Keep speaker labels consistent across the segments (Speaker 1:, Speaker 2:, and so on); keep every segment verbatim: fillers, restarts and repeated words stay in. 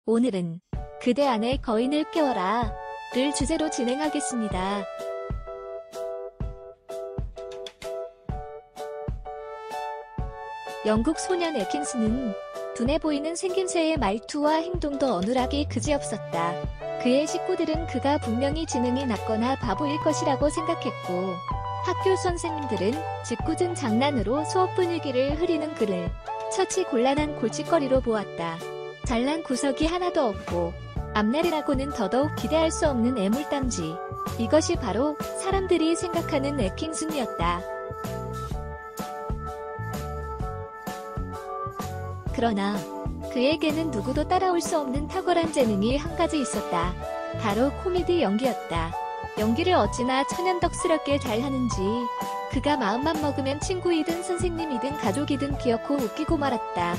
Speaker 1: 오늘은 그대 안의 거인을 깨워라 를 주제로 진행하겠습니다. 영국 소년 애킨스는 둔해 보이는 생김새의 말투와 행동도 어눌하기 그지없었다. 그의 식구들은 그가 분명히 지능이 낮거나 바보일 것이라고 생각했고, 학교 선생님들은 짓궂은 장난으로 수업 분위기를 흐리는 그를 처치 곤란한 골칫거리로 보았다. 잘난 구석이 하나도 없고 앞날이라고는 더더욱 기대할 수 없는 애물단지. 이것이 바로 사람들이 생각하는 애킨슨이었다. 그러나 그에게는 누구도 따라올 수 없는 탁월한 재능이 한 가지 있었다. 바로 코미디 연기였다. 연기를 어찌나 천연덕스럽게 잘하는지 그가 마음만 먹으면 친구이든 선생님이든 가족이든 귀엽고 웃기고 말았다.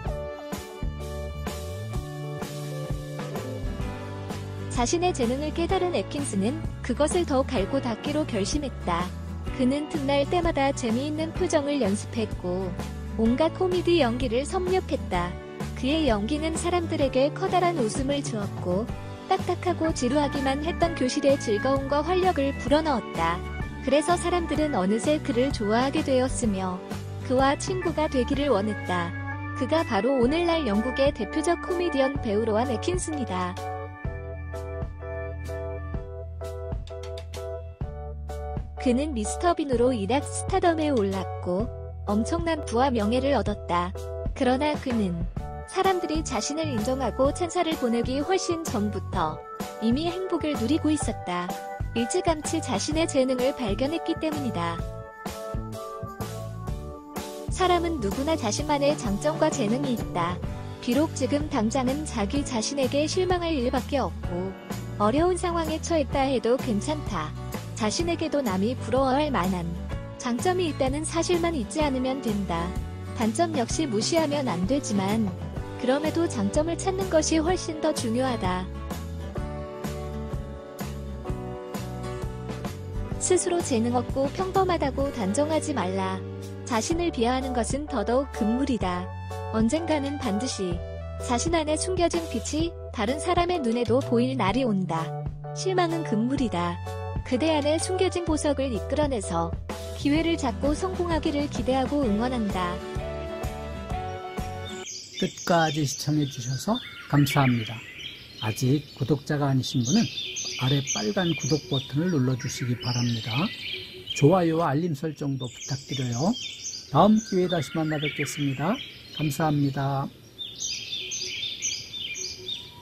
Speaker 1: 자신의 재능을 깨달은 애킨스는 그것을 더욱 갈고 닦기로 결심했다. 그는 틈날 때마다 재미있는 표정을 연습했고 온갖 코미디 연기를 섭렵했다. 그의 연기는 사람들에게 커다란 웃음을 주었고 딱딱하고 지루하기만 했던 교실의 즐거움과 활력을 불어넣었다. 그래서 사람들은 어느새 그를 좋아하게 되었으며 그와 친구가 되기를 원했다. 그가 바로 오늘날 영국의 대표적 코미디언 배우 로완 애킨슨이다. 그는 미스터 빈으로 일약 스타덤에 올랐고 엄청난 부와 명예를 얻었다. 그러나 그는 사람들이 자신을 인정하고 찬사를 보내기 훨씬 전부터 이미 행복을 누리고 있었다. 일찌감치 자신의 재능을 발견했기 때문이다. 사람은 누구나 자신만의 장점과 재능이 있다. 비록 지금 당장은 자기 자신에게 실망할 일밖에 없고 어려운 상황에 처했다 해도 괜찮다. 자신에게도 남이 부러워할 만한 장점이 있다는 사실만 잊지 않으면 된다. 단점 역시 무시하면 안 되지만 그럼에도 장점을 찾는 것이 훨씬 더 중요하다. 스스로 재능 없고 평범하다고 단정하지 말라. 자신을 비하하는 것은 더더욱 금물이다. 언젠가는 반드시 자신 안에 숨겨진 빛이 다른 사람의 눈에도 보일 날이 온다. 실망은 금물이다. 그대 안에 숨겨진 보석을 이끌어내서 기회를 잡고 성공하기를 기대하고 응원한다.
Speaker 2: 끝까지 시청해주셔서 감사합니다. 아직 구독자가 아니신 분은 아래 빨간 구독 버튼을 눌러주시기 바랍니다. 좋아요와 알림 설정도 부탁드려요. 다음 기회에 다시 만나 뵙겠습니다. 감사합니다.